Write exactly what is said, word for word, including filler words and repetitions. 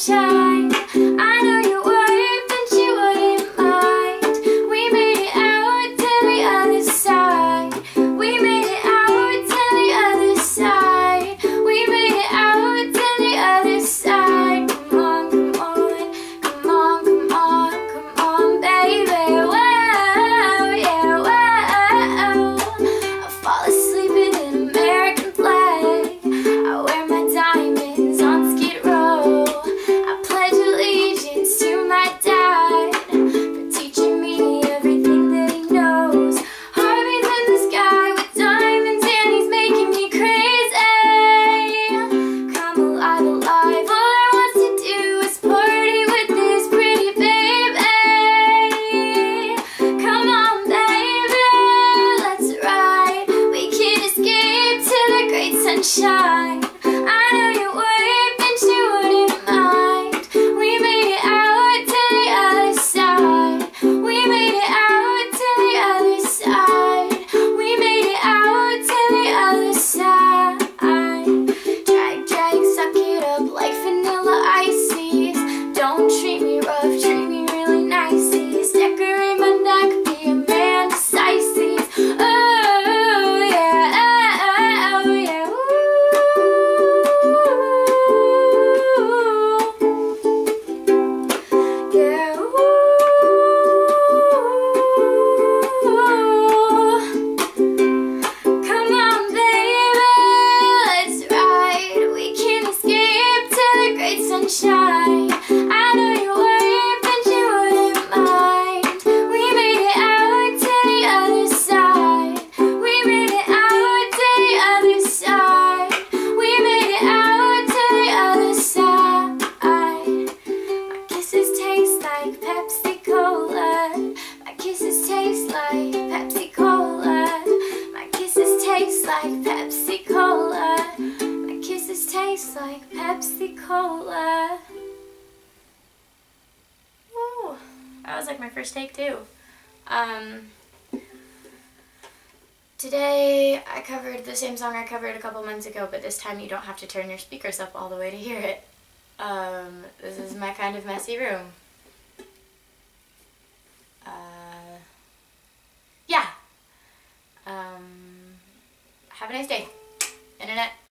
sunshine. I know you would, but you wouldn't mind. We made it out to the other side. We made it out to the other side. We made it out to the other side. Come on, come on, come on, come on, come on, baby. Whoa, yeah, whoa. I fall asleep in an American flag. I wear my diamonds on Skid Row. I pledge allegiance to my dad for teaching me everything that he knows. Harvey's in the sky with diamonds and he's making me crazy. Come alive, alive, all I want to do is party with this pretty baby. Come on, baby, let's ride. We can escape to the great sunshine. I know you would, but you wouldn't mind. We made it out to the other side. We made it out to the other side. We made it out to the other side. Drag, drag, suck it up like vanilla ices. Don't treat me rough, treat me really nicey. Decorate my neck, be a man decisive. Oh yeah, oh yeah, ooh. Yeah, ooh. Come on, baby, let's ride. We can escape to the great sunshine. I know you would, but you wouldn't mind. We made it out to the other side. We made it out to the other side. We made it out to the other side. My kisses taste like Pepsi Cola. My kisses taste like Pepsi Cola. My kisses taste like Pepsi Cola. My kisses taste like Pepsi Cola. Woo! That was like my first take too. Um, today I covered the same song I covered a couple months ago, but this time you don't have to turn your speakers up all the way to hear it. Um, this is my kind of messy room. Uh, yeah. Um, have a nice day.